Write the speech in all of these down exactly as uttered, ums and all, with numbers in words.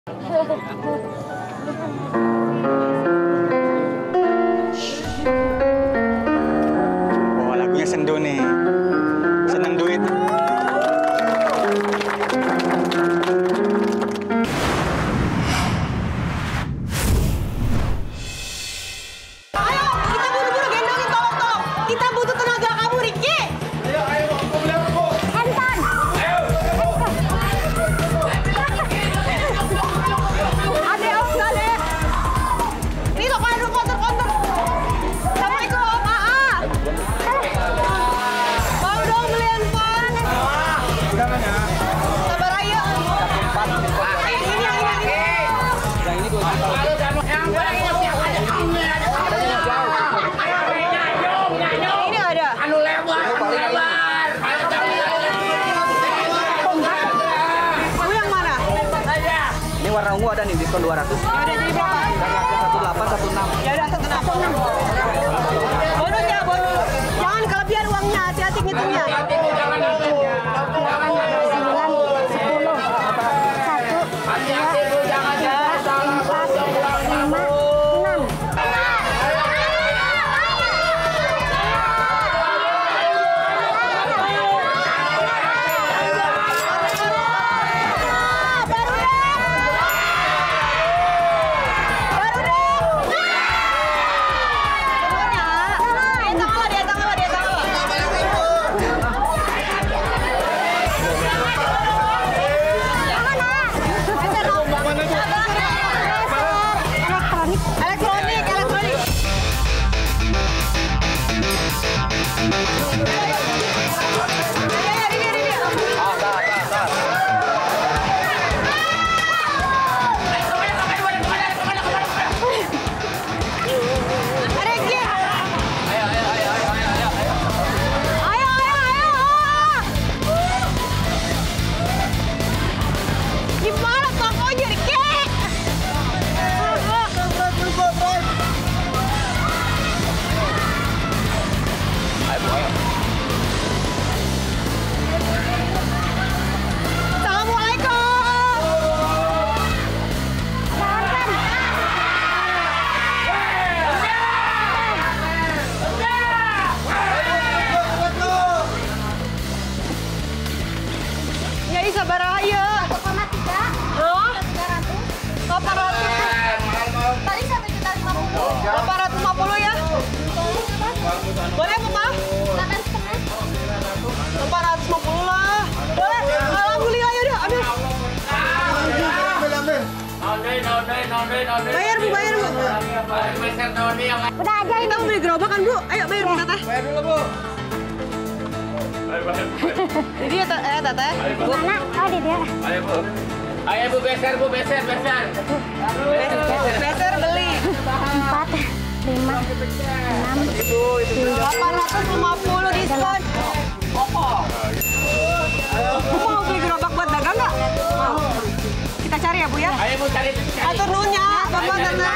Oh, lagunya sendu nih. Senang duit. Warna ungu ada nih diskon dua ratus. Ya udah jadi berapa? Dari harga satu delapan satu enam. Ya udah satu enam. Bonus ya bonus. Jangan kelebihan uangnya, hati-hati ngitungnya. delapan ratus lima puluh ya? Boleh apa, Pak? delapan ratus lima puluh lah. Boleh? Alhamdulillah ya udah, ambil. Bayar Bu, bayar Bu. Udah aja ini. Kita mau beli gerobak kan Bu? Ayo bayar Bu, Teteh. Bayar dulu, Bu. Jadi ya, eh Teteh. Di mana? Oh, di dia. Ayo, Bu. Ayo, Bu, beser, Bu, beser, beser. Beser beli. Empat, lima, enam, delapan ratus lima puluh diskon. Bu mau beli gerobak buat dagang nggak? Mau. Kita cari ya Bu ya? Ayo, Bu, cari. Atur nuhunnya, Bapak Teteh.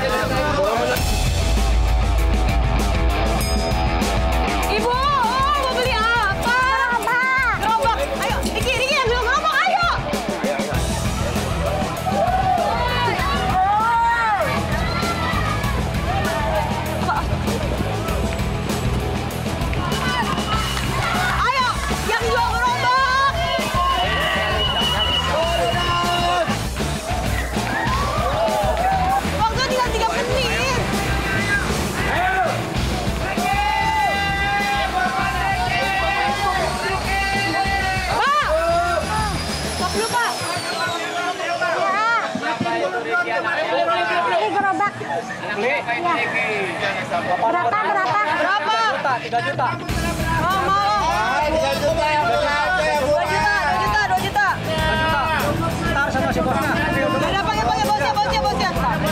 Ibu, oh, mau beli apa? Gerobak. Ayo, Diki, Diki yang bilang gerobak, ayo. Ayo, yang jual gerobak. Waktu tinggal tiga menit. Pak! Stop dulu, Pak. Ini gerobak. Berapa, berapa? Berapa? tiga juta. Oh, mau. tiga juta ya, Bu. dua juta, dua juta, dua juta. Ntar sama si bosnya. Ada pakai pakai bosnya, bosnya, bosnya.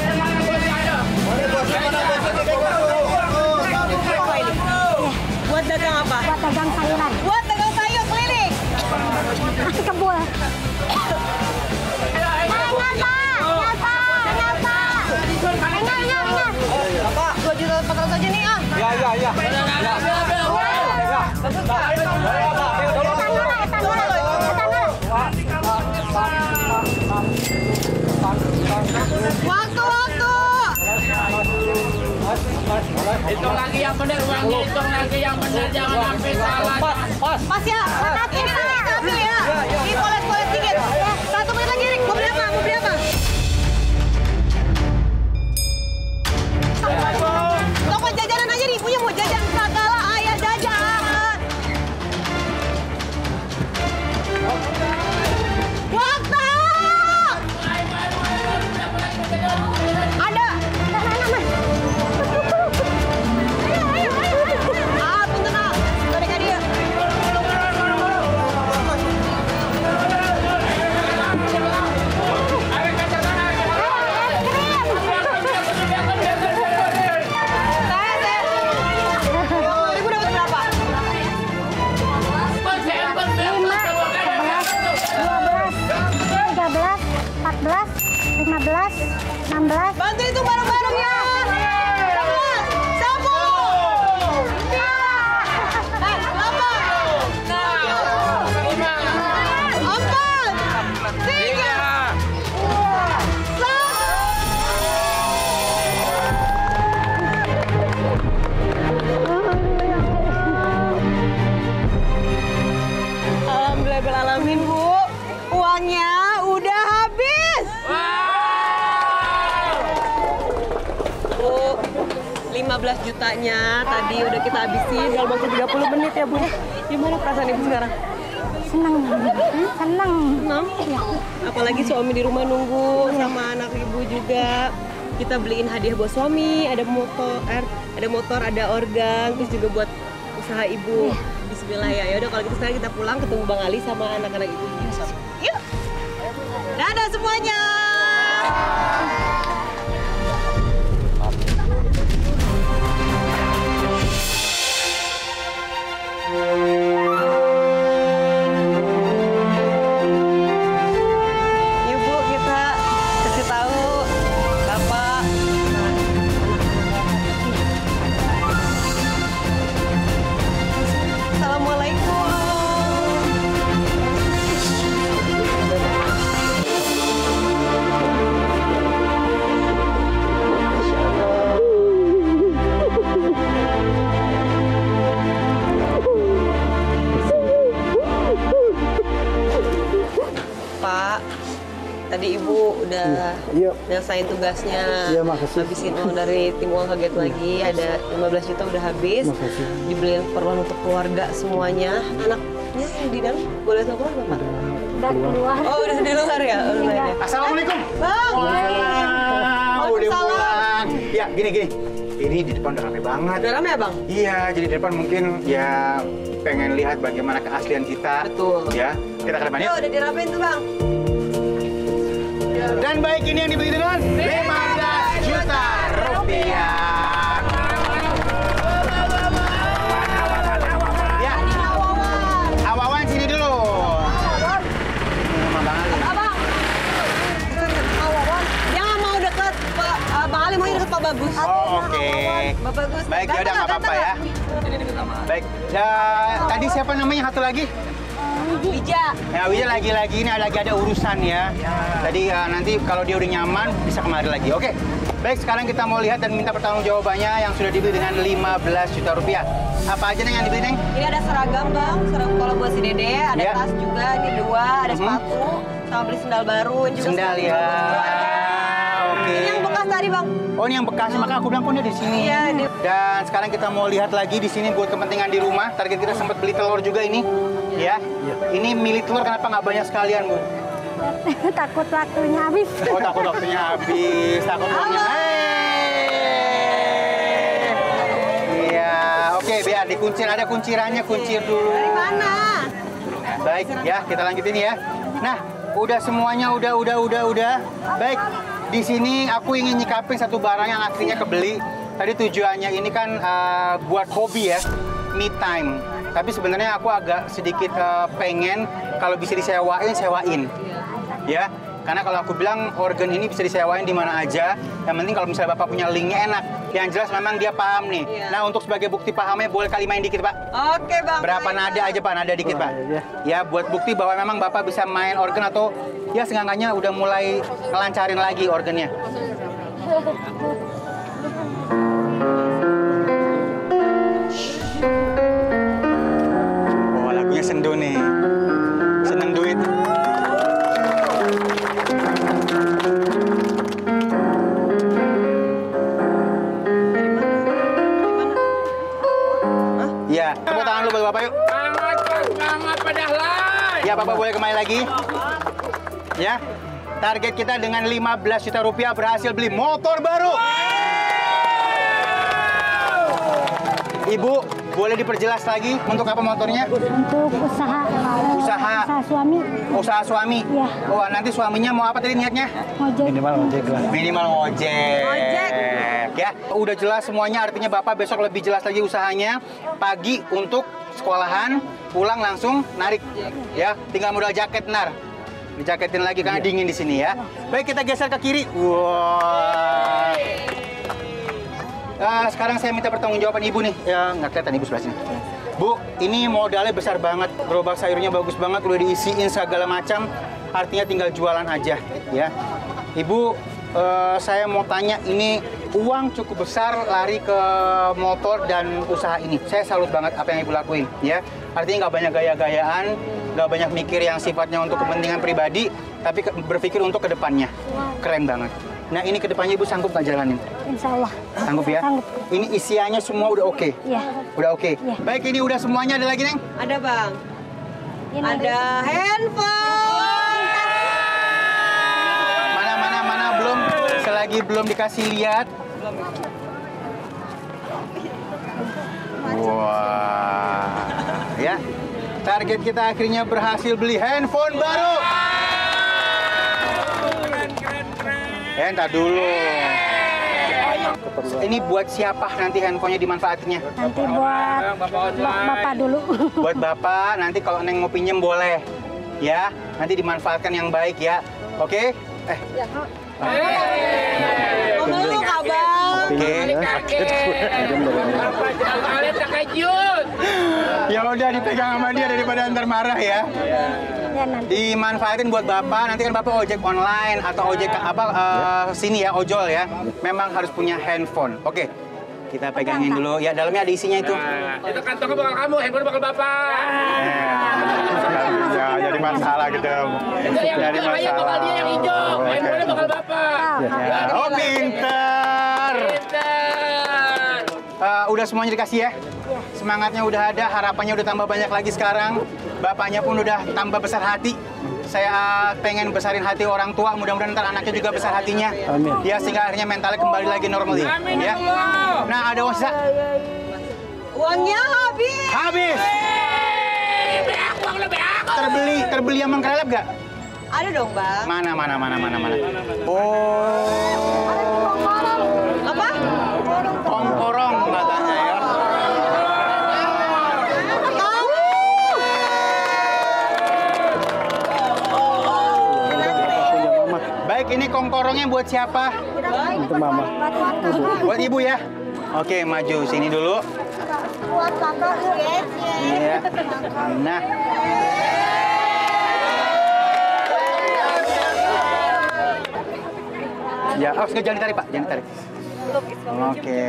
Apa ini? Buat dagang apa? Buat dagang sayuran. Buat dagang sayur keliling. Masih kebul. Nyata, nyata, nyata. Enggak, enggak, enggak. Bapak, dua juta empat ratus aja nih ah. Ya, ya, ya. Etan nora, etan nora, etan nora. Waktu, waktu. Hitung lagi yang benar, uangnya hitung lagi yang benar, jangan sampai salah. Pas. Pas ya. Ini nih, ambil ya. Ini poles-poles dikit. Satu menit lagi, Rik. Mau beli apa? Mau beli apa? Toko jajanan aja nih, punya mau jajan kagak lah, ayah jajan. Waktu. Ada. Ayo, ayo, ayo. Ah, punten ah. Mereka dia. lima belas, enam belas. Bantu itu bareng-bareng ya. Sebelas, sepuluh, eh, delapan, lima, empat, tiga, Alhamdulillahirrahmanirrahim, Bu. Uangnya udah habis. Bu, lima belas jutanya tadi udah kita habisin dalam waktu tiga puluh menit ya, Bu. Gimana perasaan Ibu sekarang? Senang, senang. Senang? Apalagi suami di rumah nunggu sama anak Ibu juga. Kita beliin hadiah buat suami, ada motor, ada motor, ada organ, terus juga buat usaha Ibu. Bismillah ya. Yaudah kalau gitu sekarang kita pulang ketemu Bang Ali sama anak-anak Ibu. Yuk. Dadah semuanya. Yuk Bu, kita kasih tahu Bapak. Assalamualaikum. Pak, tadi Ibu udah Iya. nyelesain tugasnya. Iya, makasih. Habisin uang dari tim uang kaget lagi, ada lima belas juta udah habis. Makasih. Dibeliin keperluan untuk keluarga semuanya. Anaknya yang di dalam boleh tahu keluar Pak? Udah keluar. Oh, udah di luar ya? Udah Iya. ya. Assalamualaikum. Bang! Wah, udah Waalaikumsalam. pulang. Ya, gini gini. Ini di depan udah rame banget. Udah rame ya Bang? Iya, jadi di depan mungkin ya pengen lihat bagaimana keaslian kita. Betul. Ya, kita ke depan Yo, yuk. udah diramein tuh Bang. Dan baik ini yang dibeli dengan lima belas juta rupiah. Ya, Awawan sini dulu. Sama Bang Ali. Abang. Dia nggak mau deket Pak. uh, Bang Ali mau deket Pak Bagus. Oh, oke. Pak Bagus. Baik, ya udah nggak apa-apa ya. Baik, ya, tadi siapa namanya satu lagi? Bija. Ya, Wija lagi-lagi ini lagi ada urusan ya. Jadi ya, nanti kalau dia udah nyaman bisa kemari lagi. Oke. Baik, sekarang kita mau lihat dan minta pertanggungjawabannya yang sudah dibeli dengan lima belas juta rupiah. Apa aja Neng yang dibeli, Neng? Ini ada seragam Bang, seragam kalau buat si Dede, ada Ya. tas juga, ini dua, ada Mhm. sepatu, sama beli sendal baru, ini juga Sendal sepatu ya. bagus. Oke. Ini yang bekas tadi Bang. Oh, ini yang bekas, maka aku bilang pun dia di sini. Iya, di- Dan sekarang kita mau lihat lagi di sini buat kepentingan di rumah. Target kita sempat beli telur juga ini. Ya. Ini milih telur kenapa nggak banyak sekalian, Bu? Takut waktunya habis. Oh, takut waktunya habis, takut uangnya. Hey. Iya, oke, biar dikuncir, ada kuncirannya, kuncir dulu. Dari mana? Baik, ya, kita lanjutin ya. Nah, udah semuanya, udah, udah, udah, udah. Baik, di sini aku ingin nyikapin satu barang yang akhirnya kebeli. Tadi tujuannya ini kan uh, buat hobi ya, me time. Tapi sebenarnya aku agak sedikit uh, pengen kalau bisa disewain, sewain. Ya, karena kalau aku bilang organ ini bisa disewain di mana aja. Yang penting kalau misalnya Bapak punya linknya enak. Yang jelas memang dia paham nih. Iya. Nah, untuk sebagai bukti pahamnya boleh kali main dikit, Pak. Oke Bang. Berapa baik, nada Bang. aja Pak, nada dikit Wah, Pak. iya. Ya, buat bukti bahwa memang Bapak bisa main organ atau ya seenggaknya udah mulai ngelancarin lagi organnya. Oh, lagunya sendu nih. Seneng duit. Iya, tepuk tangan lu buat Bapak yuk. Semangat, Pak. Semangat, padahal. Ya, Bapak boleh kembali lagi. Ya, target kita dengan lima belas juta rupiah berhasil beli motor baru. Ibu, boleh diperjelas lagi untuk apa motornya? Untuk usaha. Usaha. Usaha suami. Usaha suami. Iya. Oh, nanti suaminya mau apa tadi niatnya? Ngojek. Minimal ojek lah. Minimal ngojek. Ngojek. Ya, udah jelas semuanya, artinya Bapak besok lebih jelas lagi usahanya. Pagi untuk sekolahan, pulang langsung narik. Ya, tinggal modal jaket ntar. Dijaketin lagi karena dingin di sini ya. Baik, kita geser ke kiri. Wah. Nah, sekarang saya minta pertanggungjawaban Ibu nih. Ya, nggak kelihatan Ibu sebelah sini. Bu, ini modalnya besar banget. Gerobak sayurnya bagus banget, udah diisiin segala macam. Artinya tinggal jualan aja, ya. Ibu, eh, saya mau tanya, ini uang cukup besar lari ke motor dan usaha ini. Saya salut banget apa yang Ibu lakuin, ya. Artinya nggak banyak gaya-gayaan, nggak banyak mikir yang sifatnya untuk kepentingan pribadi, tapi ke- berpikir untuk kedepannya. Keren banget. Nah, ini kedepannya Ibu sanggup nggak jalanin? Insya Allah. Sanggup ya? Sanggup. Ini isiannya semua udah oke? Iya. Udah oke? Iya. Baik, ini udah semuanya, ada lagi, Neng? Ada bang. Ini Ada handphone. Mana, mana, mana, belum. Selagi belum dikasih lihat. Wah. Ya. Target kita akhirnya berhasil beli handphone baru. Eh, entar dulu. Ini buat siapa nanti handphonenya dimanfaatinnya? Nanti buat bap- bapak dulu. Buat Bapak, nanti kalau Neng mau pinjem boleh. Ya, nanti dimanfaatkan yang baik ya. Oke? Eh, Ngomong lu kak bang. oke. Kakek. Apa jangan kalian terkejut. Ya udah, dipegang sama dia daripada ntar marah ya. Ya nanti. Dimanfaatin buat Bapak, nanti kan Bapak ojek online atau ojek apa eh, sini ya, ojol ya. Memang harus punya handphone. Oke. Kita pegangin dulu. Ya, dalamnya ada isinya itu. Nah, itu kantongnya bakal kamu, handphone bakal bapak. Ya, jadi masalah gitu. Itu yang Jadi hijau, ayo bakal dia yang hijau. Handphonenya bakal bapak. Ya. Oh, pinter. Pintar. Eh, udah semuanya dikasih ya? Semangatnya udah ada, harapannya udah tambah banyak lagi sekarang. Bapaknya pun udah tambah besar hati. Saya pengen besarin hati orang tua, mudah-mudahan ntar anaknya juga besar hatinya. Amin. Ya, sehingga akhirnya mentalnya kembali lagi normal ya. Amin Ya. ya Allah. Nah, ada uang sisa? Uangnya habis. Habis! Lebih aku, lebih aku. Terbeli, terbeli yang mengkrelep gak? Ada dong bang. Mana, mana, mana, mana, mana? Oh, Apa? kongkorong katanya ya. Baik, ini kongkorongnya buat siapa? Untuk mama. Buat ibu ya? Oke, maju sini dulu. Buat bapak. Iya. Nah. Ya, oh, jangan ditarik, Pak. Jangan ditarik. Oke.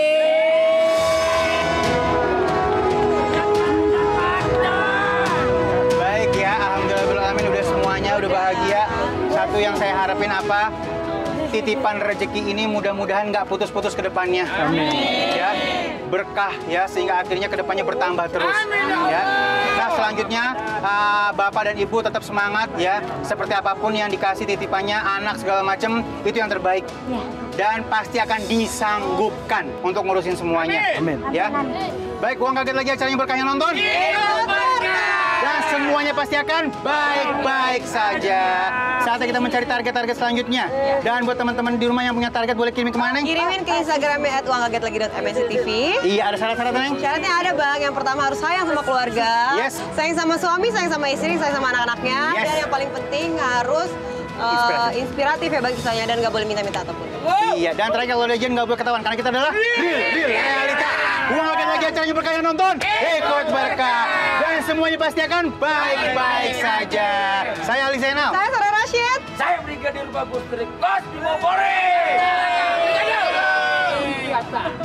Baik ya, alhamdulillah udah semuanya udah bahagia. Satu yang saya harapin apa? Titipan rezeki ini mudah-mudahan nggak putus-putus ke depannya. Amin. Ya, berkah ya sehingga akhirnya ke depannya bertambah terus. Ya. Nah, selanjutnya uh, Bapak dan Ibu tetap semangat ya. Seperti apapun yang dikasih titipannya, anak segala macam itu yang terbaik. Ya. Dan pasti akan disanggupkan untuk ngurusin semuanya. Amin. Ya. Baik, uang kaget lagi acaranya berkah yang nonton. Dan semuanya pasti akan baik-baik saja. Saatnya kita mencari target-target selanjutnya. Dan buat teman-teman di rumah yang punya target boleh kirim kemana? Neng? Kirimin ke Instagramnya at uangkagetlagi dot m s c t v. Iya, ada syarat-syaratnya, Neng? Syaratnya ada bang, yang pertama harus sayang sama keluarga, Yes. sayang sama suami, sayang sama istri, sayang sama anak-anaknya, Yes. dan yang paling penting harus uh, Inspiratif. inspiratif ya bagi saya dan nggak boleh minta-minta ataupun. Iya, dan terakhir kalau legend nggak boleh ketahuan karena kita adalah real, real, realita. Uang kaget lagi acaranya berkah yang nonton. Ikut berkah. Dan semuanya pasti akan baik-baik saja. Saya Ali Zainal. Saya Sarah Rashid. Saya Brigadir Bagus Trik Kos di Bogor.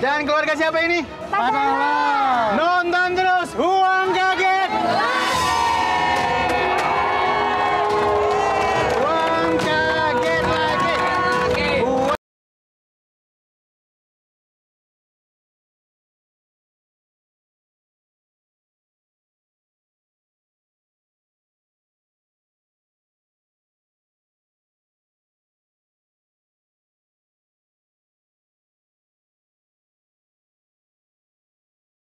Dan keluarga siapa ini? Padahal. Nonton!